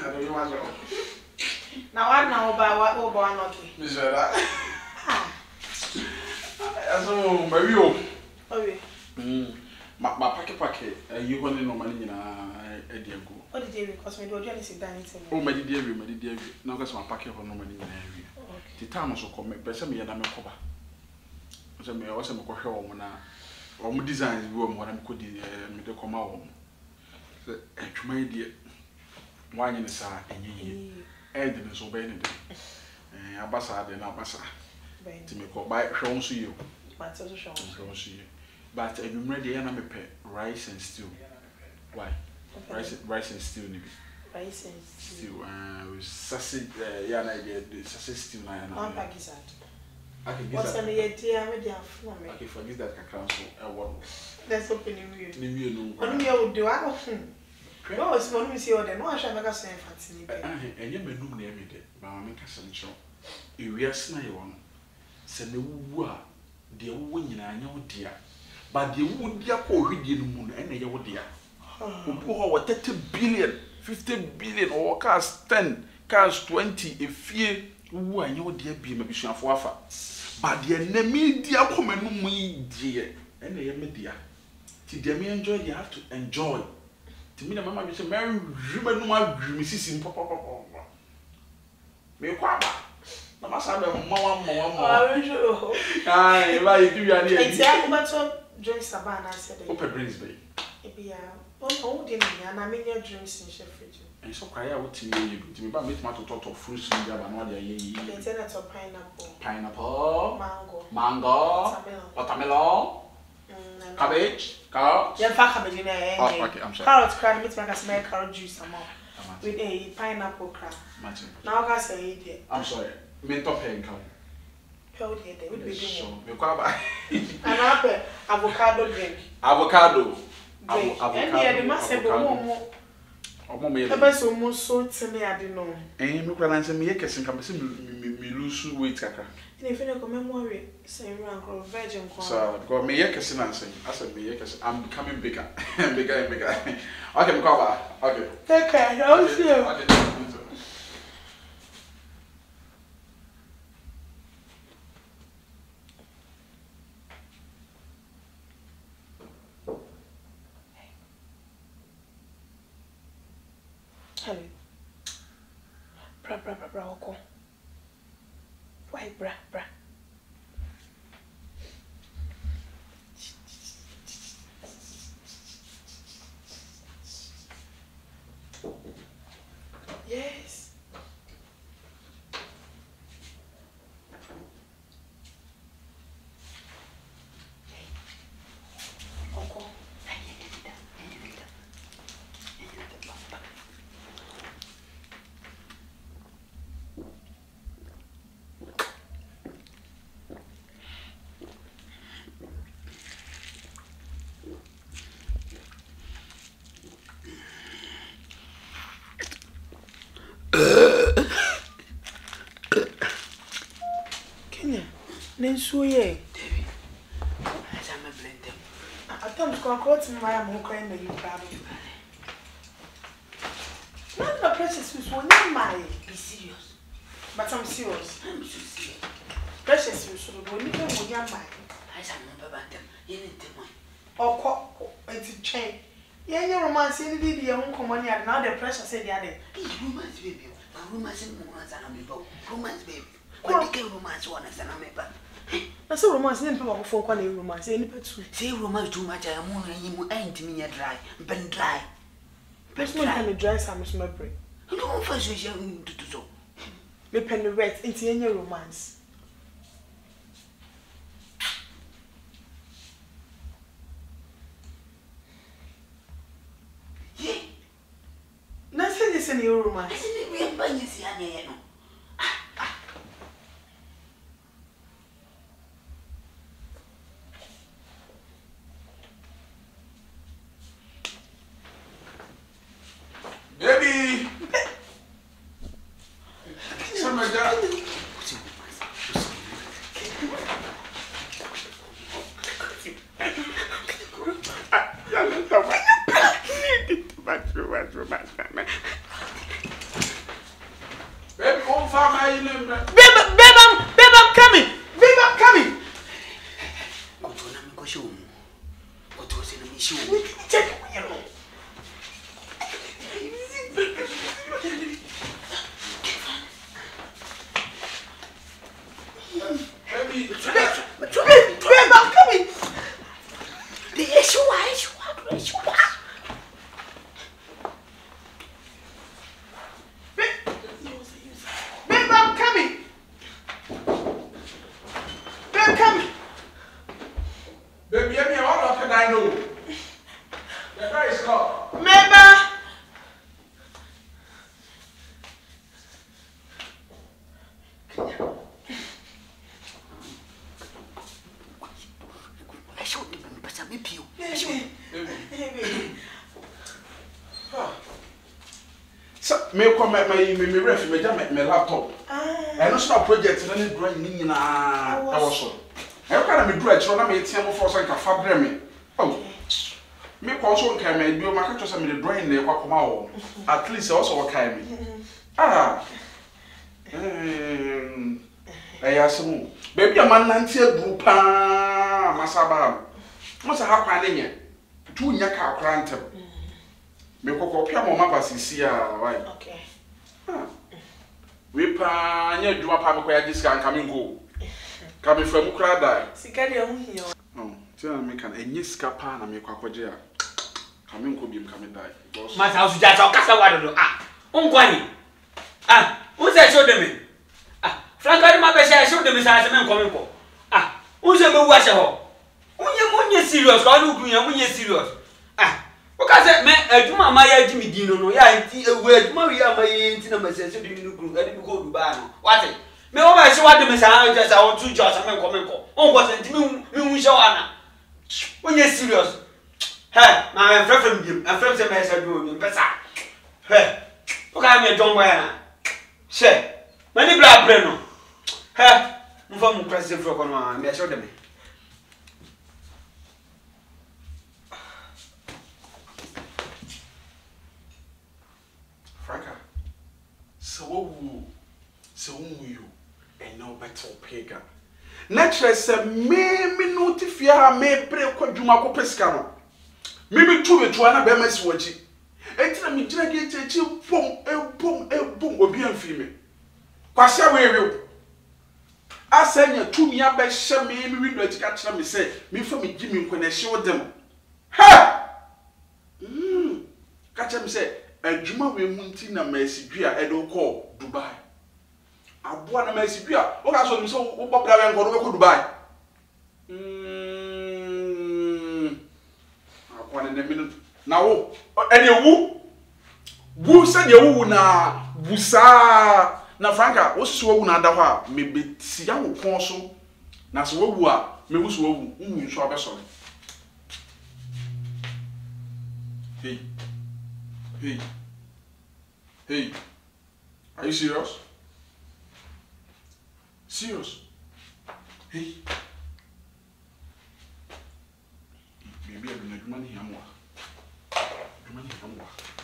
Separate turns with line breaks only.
don't know what.
Now I know about what over not.
Miss Vera. So, maybe you.
Oh,
my packet, you want to know money in a diago.
what did you because me do just sit down it.
Oh, my dear, now that's my packet for no money in area. The town also come, but me and I'm a cover. So, me also make a show when I designs room when I'm could the come out. So, my dear, wine in the side, and ye, Edna so bad. Abassa, then Abassa. To make up by shown to you.
But also shown
to you. But I'm ready and I'm a pet rice and stew. Why? Rice and stew, maybe.
Rice and
Stew, with sausage, yeah, I get the sausage stew.
I'm back is that.
I can
What's
get
an idea with your phone?
I can forget that I can't so
That's opening you.
you.
What you would do? I don't think. No, it's one we see all the no, I shall make a sign fancy.
And you may do me every day, but I'll make a central. If we are snail one, send the woo, dear winning, I know, dear. But the wood dear Korean moon and a wood dear. Who 30 billion, 50 billion, or cars 10, cars 20, if you who I know, dear, be maybe she have wafa. But the enemy, dear, come and me, dear, and they are media. To them, enjoy, you have to enjoy. To me, the mamma is a very human, Mrs. in Papa. Me quabba. I must have a mama. Aye, why do you
it's drink Sabana said,
Open Brings Bay.
Oh, dinner, and I mean your drinks in Sheffield.
And so cry out to me, but make my total of fruits in the Banana.
Lieutenant of pineapple,
mango, watermelon, cabbage, carrots.
Yeah, cabbage in a
okay, I'm sorry.
Carrots, crab, meat, make smell carrot juice with a pineapple crab. Now I say it.
I'm sorry. Mental pain come.
Held here, they would be doing
an
avocado drink.
Avocado.
And the massive
woman.
Almost so to me, I don't know.
And look at me, I can come see me lose weight.
And if you don't commemorate, say, Uncle Virgin.
So, go me, I can I said, me, I'm becoming bigger and bigger and bigger. Okay, cover. Okay.
Take care, I'll see you. Hello. Bra, okay. Why, bra. Yes. Okay. Kenya, Nensu ye.
David, I'm a blend them.
I thought you caught me my own kind of you crab. Not the precious was one in my.
Be serious.
But I'm serious.
I'm so scared.
Precious, you should go even when you're mine.
I shall remember about them. You need them.
Or call it's a chain. Yeah, your romance, you did your own common yard. Now the pressure said the other.
Romance, baby. Romance and romance and I'm about romance, baby. What the romance one as an ameba?
That's a romance, then people for quality romance. Any petrol.
Say romance too much. I am on you ain't me dry. Ben dry.
Best one can dry some is my brain.
You don't first wish you to do so.
Me pen the red into any romance.
Yeah.
Nothing is in your romance.
I didn't remember you see any.
Baby! Somebody family.
Babe, I'm coming. Babe, I'm coming.
Go show me. What was in the mission?
Check you know. Babe, I'm coming.
The issue.
Babe, I'm coming. Babe, come.
Baby, I'm all up and I know. The guy is called.
Remember.
I showed him but I'm pew.
So, me come my ref, me laptop. I know some project and then drawing in I was so. I can't be drawing, so I'm a team for some fabric. Oh, me also can me do my catch some drawing there, come out. At least also what kind me. I ask you, baby, a man until group, Masaba. What's a happening? 2 year car granted. Me ko kopia mo maba sisi a why
Okay.
We pa nya dwuma pa me ko ya disika nka me go ka me famu kra dai
Sika de ho hia.
tia me kan enye sika pa na me ko akwaje a ka me nko biem ka me dai boss
ma sa usuja sa kasa wa do onkwani un se show de me Franka de ma be show de me sa se me nko un se me wu a she ho unye serious ka onu dunya unye serious because me aduma ma ya jimi din no ya nti ewu aduma wi ama ye nti na masese de ni group ade bi ko duba no what me o ba she wa de me sa just I want to just me nko onko se nti me hu she wa na unye serious ma me frefrem dim frem se me se do mi pesa o ka me don boy na she mani bra bre no mfa mu press fro ko no me show de me
Franka so you and no better pega natural se me notifia me bre ko dwuma ko pesika no me tu na be mesi wachi enti na me gina ge chechi bom obi amfiri me kwase wewe asanya tumi aba hye me window tika kira me se me fa me gimi nko na hye wodem ka che me se adwuma we munti na masidua edo ko Dubai aboa na masidua o ka so mi so wo bobra we nko do ko Dubai akwa ne minute na wo ene wu se de wu na busa na Franka wo so wu na da ho a me beti ya wo kon so na so wu a me wu so wu nso abeso Hey, are you serious? Serious? Hey, maybe I've been a money.